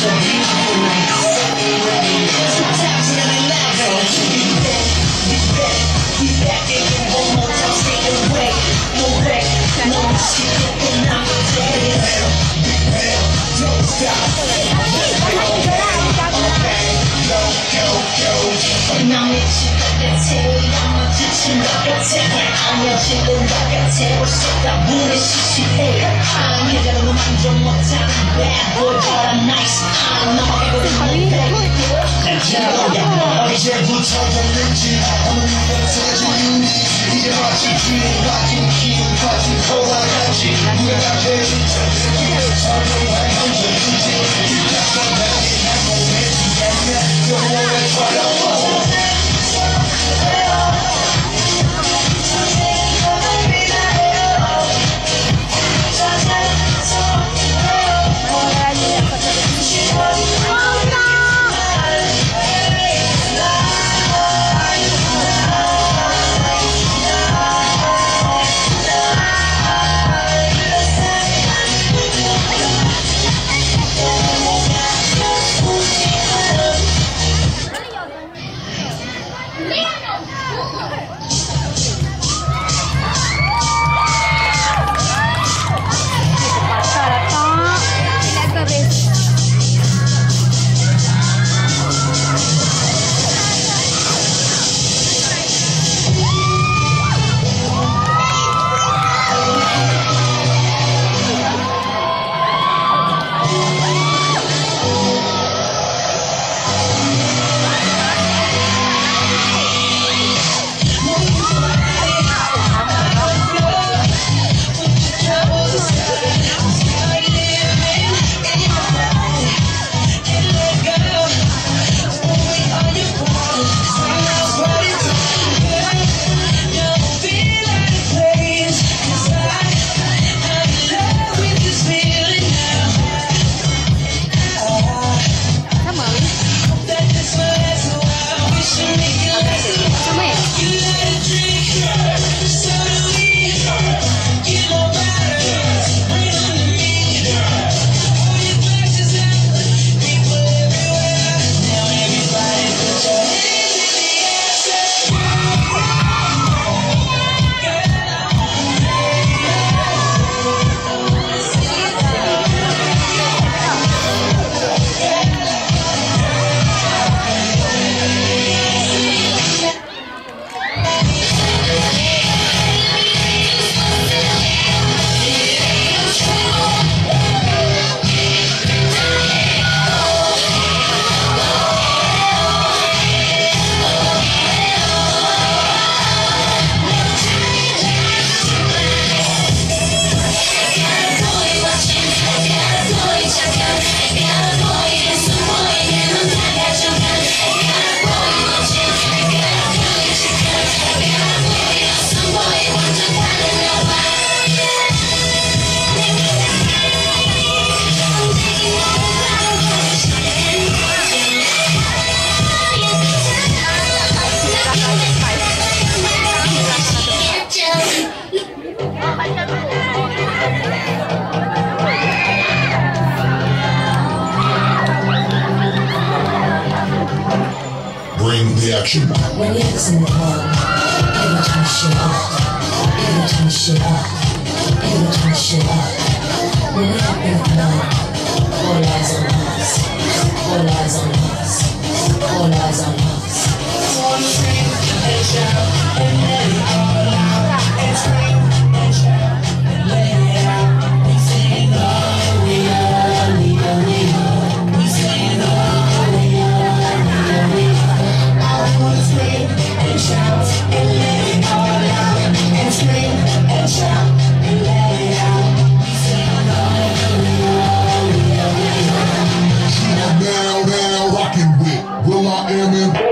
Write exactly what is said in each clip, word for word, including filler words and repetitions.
Bring the action. When it's in the club, every time shit up, every time shit up, every time shit up. When we up in the club, all eyes on us, all eyes on us, all eyes on us. Wanna scream and shout and let it all out, and scream and shout and let it out. We sing oh we are, we are, we are. We sing oh we are, we are, we are. I wanna scream and shout and let it all out, and scream and shout and let it out. We sing oh we are, we are, we are. Now, now, rockin' with Will I Am in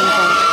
ko.